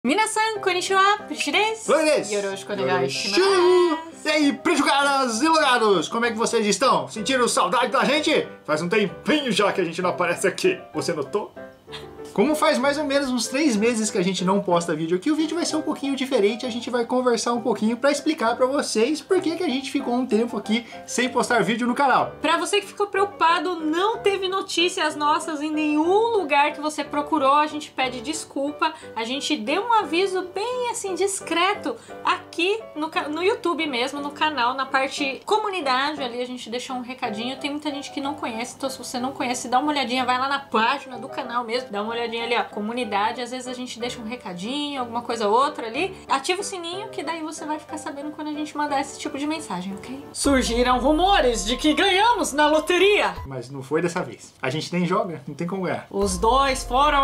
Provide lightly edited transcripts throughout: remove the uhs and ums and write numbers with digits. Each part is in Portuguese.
Minasan, konnichiwa, Prish desu. Oi, desu. Yoroshiku onegai shimasu. E aí, prejugadas e logados, como é que vocês estão? Sentiram saudade da gente? Faz um tempinho já que a gente não aparece aqui. Você notou? Como faz mais ou menos uns 3 meses que a gente não posta vídeo aqui, o vídeo vai ser um pouquinho diferente, a gente vai conversar um pouquinho pra explicar pra vocês por que a gente ficou um tempo aqui sem postar vídeo no canal. Pra você que ficou preocupado, não teve notícias nossas em nenhum lugar que você procurou, a gente pede desculpa. A gente deu um aviso bem assim discreto aqui no YouTube mesmo, no canal, na parte comunidade, ali a gente deixou um recadinho. Tem muita gente que não conhece, então se você não conhece, dá uma olhadinha, vai lá na página do canal mesmo, dá uma olhadinha ali, ó, comunidade, às vezes a gente deixa um recadinho, alguma coisa ou outra ali, ativa o sininho que daí você vai ficar sabendo quando a gente mandar esse tipo de mensagem, ok? Surgiram rumores de que ganhamos na loteria! Mas não foi dessa vez. A gente nem joga, não tem como ganhar. Os dois foram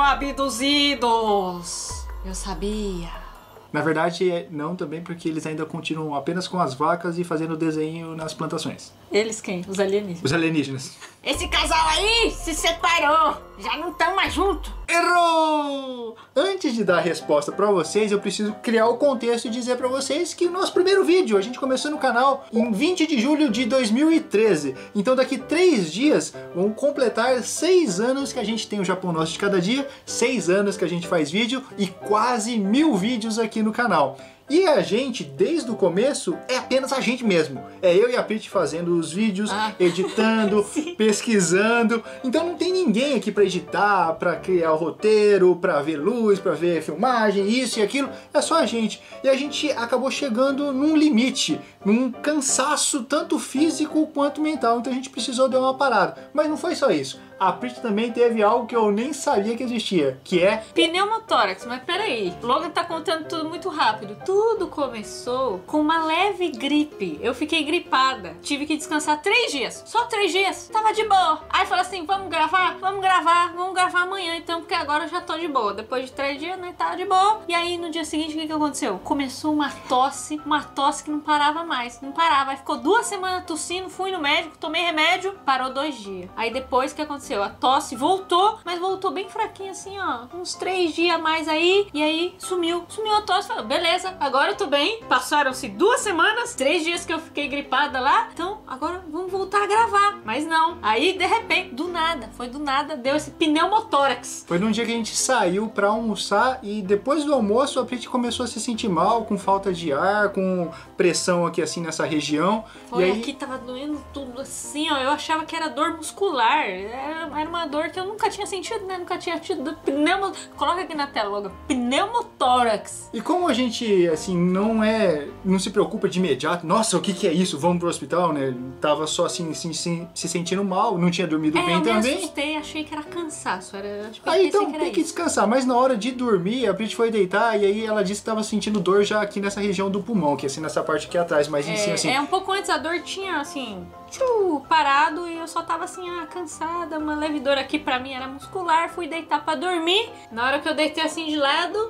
abduzidos! Eu sabia! Na verdade, não também, porque eles ainda continuam apenas com as vacas e fazendo desenho nas plantações. Eles quem? Os alienígenas. Os alienígenas. Esse casal aí se separou! Já não estão mais juntos! Errou! Antes de dar a resposta pra vocês, eu preciso criar o contexto e dizer pra vocês que o nosso primeiro vídeo, a gente começou no canal em 20 de julho de 2013. Então daqui 3 dias vão completar 6 anos que a gente tem o Japão Nosso de Cada Dia, 6 anos que a gente faz vídeo e quase 1000 vídeos aqui no canal. E a gente, desde o começo, é apenas a gente mesmo. É eu e a Prit fazendo os vídeos, editando, pesquisando. Então não tem ninguém aqui pra editar, pra criar o roteiro, pra ver luz, pra ver filmagem, isso e aquilo. É só a gente. E a gente acabou chegando num limite, num cansaço tanto físico quanto mental. Então a gente precisou dar uma parada. Mas não foi só isso. A Prit também teve algo que eu nem sabia que existia, que é pneumotórax. Mas peraí, o Logan tá contando tudo muito rápido. Tudo começou com uma leve gripe. Eu fiquei gripada, tive que descansar 3 dias, só 3 dias, tava de boa. Aí falei assim, vamos gravar amanhã então, porque agora eu já tô de boa. Depois de 3 dias, né, tava de boa. E aí no dia seguinte, o que aconteceu? Começou uma tosse que não parava mais, não parava. Aí ficou 2 semanas tossindo, fui no médico, tomei remédio, parou 2 dias. Aí depois o que aconteceu? A tosse voltou, mas voltou bem fraquinha assim, ó, uns 3 dias a mais aí, e aí sumiu a tosse. Falei, beleza, agora eu tô bem. Passaram-se 2 semanas, 3 dias que eu fiquei gripada lá, então agora vamos voltar a gravar. Mas não, aí de repente, do nada, deu esse pneumotórax. Foi num dia que a gente saiu pra almoçar e depois do almoço a Prit começou a se sentir mal, com falta de ar, com pressão aqui assim nessa região. Foi, e aí aqui tava doendo tudo assim, ó, eu achava que era dor muscular, era uma dor que eu nunca tinha sentido, né, nunca tinha tido coloca aqui na tela logo, pneumotórax. E como a gente, assim, não se preocupa de imediato, nossa, o que é isso, vamos pro hospital, né, tava só assim, se sentindo mal, não tinha dormido bem também. Eu me assustei, achei que era cansaço, aí então tem que descansar, mas na hora de dormir, a Brit foi deitar e aí ela disse que tava sentindo dor já aqui nessa região do pulmão, que é assim, nessa parte aqui atrás, mas em cima assim. Um pouco antes a dor tinha, assim, parado e eu só tava assim, cansada, uma leve dor aqui pra mim era muscular, fui deitar pra dormir. Na hora que eu deitei assim de lado,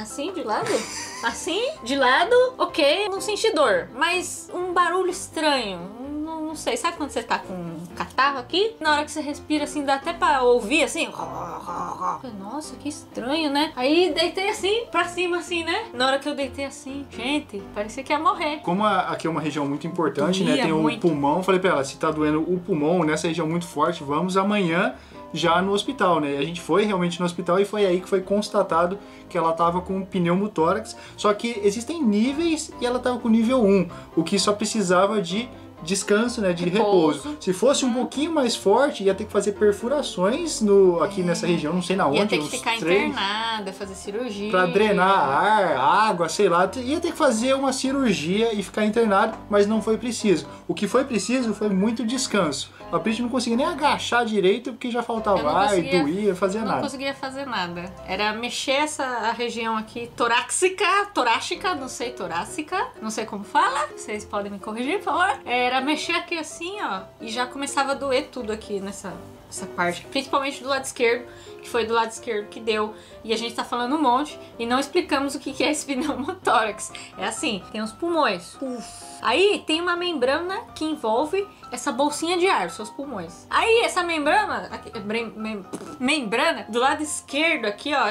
ok, não senti dor, mas um barulho estranho, não sei, sabe quando você tá com um catarro aqui? Na hora que você respira assim, dá até pra ouvir assim, nossa, que estranho, né? Aí deitei assim, pra cima assim, né? Na hora que eu deitei assim, gente, parecia que ia morrer. Como aqui é uma região muito importante, né? Tem muito. o pulmão, falei pra ela, se tá doendo o pulmão nessa região muito forte, vamos amanhã já no hospital, né? A gente foi realmente no hospital e foi aí que foi constatado que ela tava com pneumotórax, só que existem níveis e ela tava com nível 1, o que só precisava de descanso, né, de repouso. Se fosse um pouquinho mais forte, ia ter que fazer perfurações aqui nessa região, não sei na onde. Ia ter que ficar internada, fazer cirurgia. Pra drenar ar, água, sei lá. Ia ter que fazer uma cirurgia e ficar internado, mas não foi preciso. O que foi preciso foi muito descanso. A Prit não conseguia nem agachar direito porque já faltava ar, doía, fazia nada. Não conseguia fazer nada. Era mexer a região aqui torácica, não sei, torácica, não sei como fala. Vocês podem me corrigir, por favor. Era mexer aqui assim, ó, e já começava a doer tudo aqui nessa parte, principalmente do lado esquerdo, que foi do lado esquerdo que deu. E a gente tá falando um monte e não explicamos o que é esse pneumotórax. É assim, tem os pulmões. Aí tem uma membrana que envolve essa bolsinha de ar, seus pulmões. Aí essa membrana do lado esquerdo aqui, ó, essa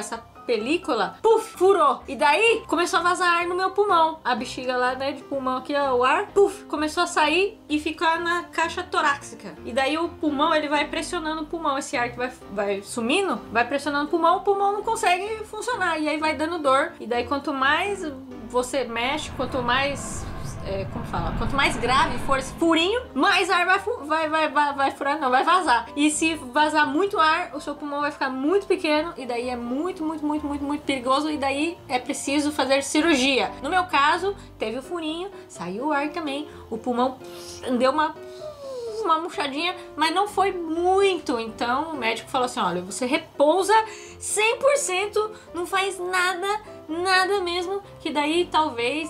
película, puf, furou. E daí começou a vazar ar no meu pulmão. A bexiga lá, né, de pulmão aqui, ó, o ar, puf, começou a sair e ficar na caixa torácica. E daí o pulmão, ele vai pressionando o pulmão. Esse ar que vai sumindo, vai pressionando o pulmão não consegue funcionar. E aí vai dando dor. E daí quanto mais você mexe, quanto mais... como fala? Quanto mais grave for esse furinho, mais ar vai furar, não, vai vazar. E se vazar muito ar, o seu pulmão vai ficar muito pequeno e daí é muito perigoso e daí é preciso fazer cirurgia. No meu caso, teve o furinho, saiu o ar também, o pulmão deu uma murchadinha, mas não foi muito. Então o médico falou assim, olha, você repousa 100%, não faz nada mesmo, que daí talvez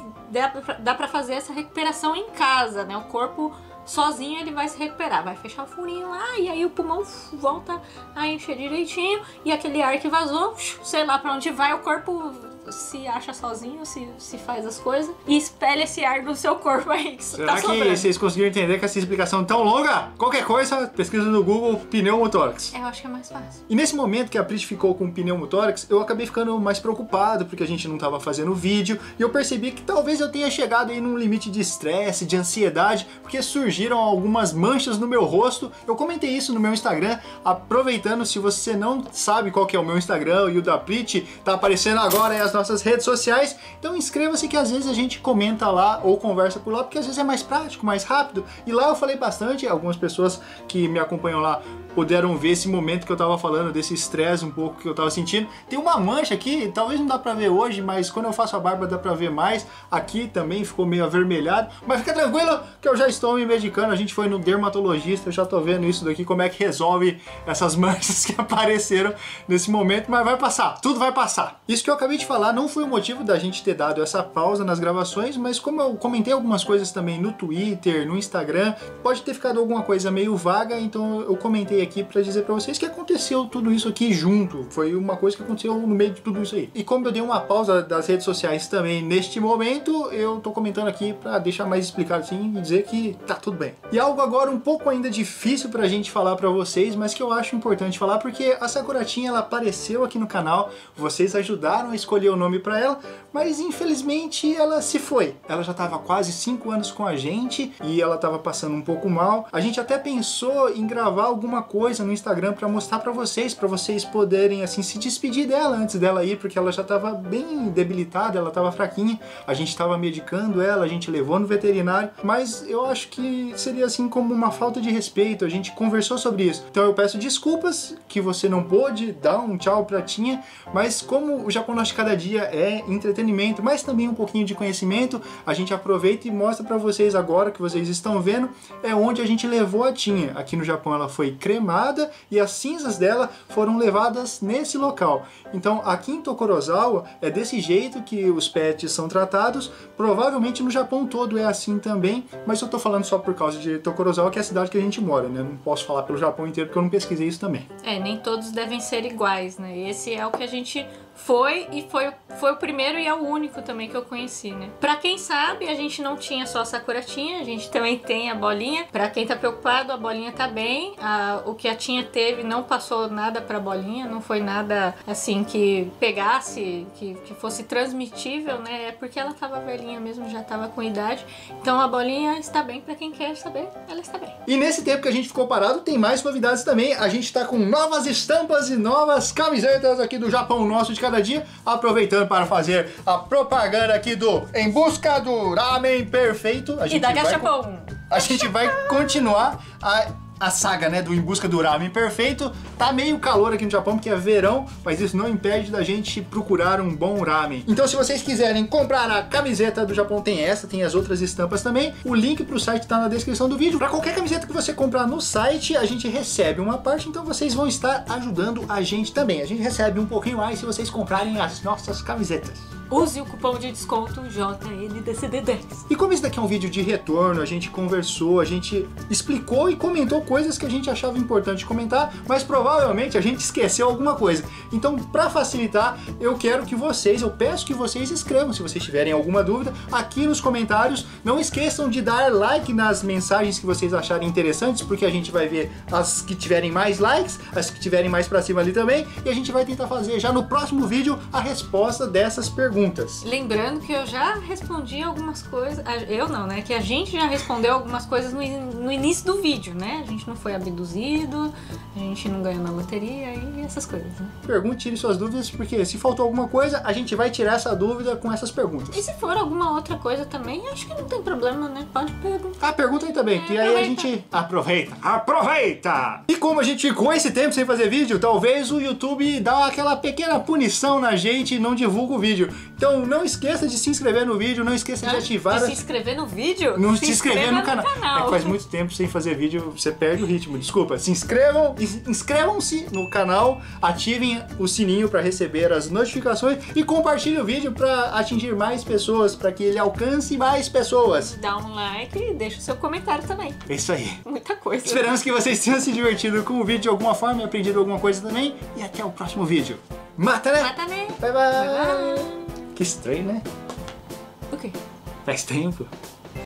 dá pra fazer essa recuperação em casa, né? O corpo sozinho ele vai se recuperar, vai fechar o furinho lá e aí o pulmão volta a encher direitinho e aquele ar que vazou, sei lá pra onde vai, o corpo se acha sozinho, se faz as coisas e espelha esse ar do seu corpo aí que Será tá que sobrando. vocês conseguiram entender com essa explicação tão longa? Qualquer coisa, pesquisa no Google pneumotórax. Eu acho que é mais fácil. E nesse momento que a Prit ficou com pneumotórax, eu acabei ficando mais preocupado porque a gente não estava fazendo vídeo e eu percebi que talvez eu tenha chegado aí num limite de estresse, de ansiedade, porque surgiram algumas manchas no meu rosto. Eu comentei isso no meu Instagram, aproveitando, se você não sabe qual que é o meu Instagram e o da Prit, tá aparecendo agora aí as nossas redes sociais, então inscreva-se que às vezes a gente comenta lá ou conversa por lá, porque às vezes é mais prático, mais rápido, e lá eu falei bastante, algumas pessoas que me acompanham lá puderam ver esse momento que eu tava falando, desse estresse um pouco que eu tava sentindo. Tem uma mancha aqui, talvez não dá pra ver hoje, mas quando eu faço a barba dá pra ver mais. Aqui também ficou meio avermelhado, mas fica tranquilo que eu já estou me medicando, a gente foi no dermatologista, eu já tô vendo isso daqui, como é que resolve essas manchas que apareceram nesse momento, mas vai passar, tudo vai passar. Isso que eu acabei de falar não foi o motivo da gente ter dado essa pausa nas gravações, mas como eu comentei algumas coisas também no Twitter, no Instagram, pode ter ficado alguma coisa meio vaga, então eu comentei aqui para dizer para vocês que aconteceu tudo isso aqui junto, foi uma coisa que aconteceu no meio de tudo isso aí. E como eu dei uma pausa das redes sociais também neste momento, eu tô comentando aqui para deixar mais explicado assim e dizer que tá tudo bem. E algo agora um pouco ainda difícil pra gente falar para vocês, mas que eu acho importante falar porque a Sakuratinha ela apareceu aqui no canal, vocês ajudaram a escolher o nome para ela, mas infelizmente ela se foi. Ela já tava quase 5 anos com a gente e ela tava passando um pouco mal. A gente até pensou em gravar alguma coisa no Instagram para mostrar para vocês poderem assim se despedir dela antes dela ir, porque ela já tava bem debilitada, ela tava fraquinha. A gente tava medicando ela, a gente levou no veterinário, mas eu acho que seria assim como uma falta de respeito. A gente conversou sobre isso. Então eu peço desculpas que você não pôde dar um tchau pra Tinha, mas como o Japão Nosso de Cada Dia é entretenimento, mas também um pouquinho de conhecimento, a gente aproveita e mostra para vocês agora que vocês estão vendo, é onde a gente levou a Tinha. Aqui no Japão ela foi cremada e as cinzas dela foram levadas nesse local. Então aqui em Tokorozawa é desse jeito que os pets são tratados, provavelmente no Japão todo é assim também, mas eu tô falando só por causa de Tokorozawa, que é a cidade que a gente mora, né? Não posso falar pelo Japão inteiro porque eu não pesquisei isso também. Nem todos devem ser iguais, né? Esse é o que a gente foi e foi o primeiro e é o único também que eu conheci, né? Pra quem sabe, a gente não tinha só a Sakuratinha, a gente também tem a Bolinha. Pra quem tá preocupado, a Bolinha tá bem. O que a Tinha teve não passou nada pra Bolinha, não foi nada assim que pegasse, que fosse transmitível, né? É porque ela tava velhinha mesmo, já tava com idade. Então a Bolinha está bem, pra quem quer saber, ela está bem. E nesse tempo que a gente ficou parado, tem mais novidades também. A gente tá com novas estampas e novas camisetas aqui do Japão Nosso de Cada Dia, aproveitando para fazer a propaganda aqui do Em Busca do Ramen Perfeito. E da Gachapon. A gente vai continuar a saga, né, do Em Busca do Ramen Perfeito. Tá meio calor aqui no Japão porque é verão, mas isso não impede da gente procurar um bom ramen. Então se vocês quiserem comprar a camiseta do Japão, tem essa, tem as outras estampas também. O link pro site tá na descrição do vídeo. Para qualquer camiseta que você comprar no site, a gente recebe uma parte, então vocês vão estar ajudando a gente também. A gente recebe um pouquinho mais se vocês comprarem as nossas camisetas. use o cupom de desconto JNDCD10. E como esse daqui é um vídeo de retorno, a gente conversou, a gente explicou e comentou coisas que a gente achava importante comentar, mas provavelmente a gente esqueceu alguma coisa. Então, para facilitar, eu peço que vocês escrevam, se vocês tiverem alguma dúvida, aqui nos comentários. Não esqueçam de dar like nas mensagens que vocês acharem interessantes, porque a gente vai ver as que tiverem mais likes, as que tiverem mais pra cima ali também, e a gente vai tentar fazer já no próximo vídeo a resposta dessas perguntas. Lembrando que eu já respondi algumas coisas, eu não, né? Que a gente já respondeu algumas coisas no início do vídeo, né? A gente não foi abduzido, a gente não ganhou na loteria e essas coisas, né? Pergunte, tire suas dúvidas, porque se faltou alguma coisa, a gente vai tirar essa dúvida com essas perguntas. E se for alguma outra coisa também, acho que não tem problema, né? Pode perguntar. Ah, pergunta aí também, que aí a gente aproveita! E como a gente ficou esse tempo sem fazer vídeo, talvez o YouTube dá aquela pequena punição na gente e não divulga o vídeo. Então não esqueça de se inscrever no vídeo, não esqueça de ativar... Se inscrever no vídeo? Não se inscrever no canal. É que faz muito tempo sem fazer vídeo, você perde o ritmo, desculpa. Se inscrevam, inscrevam-se no canal, ativem o sininho para receber as notificações e compartilhem o vídeo para atingir mais pessoas, para que ele alcance mais pessoas. Dá um like e deixa o seu comentário também. É isso aí. Muita coisa. Esperamos que vocês tenham se divertido com o vídeo de alguma forma e aprendido alguma coisa também. E até o próximo vídeo. Mata, né? Mata, né? Bye, bye. Que estranho, né? O quê? Faz tempo.